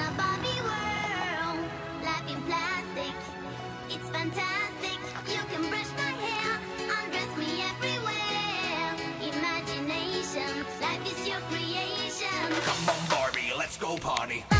a Barbie world. Life in plastic, it's fantastic. You can brush my hair, undress me everywhere. Imagination, life is your creation. Come on, Barbie, let's go party.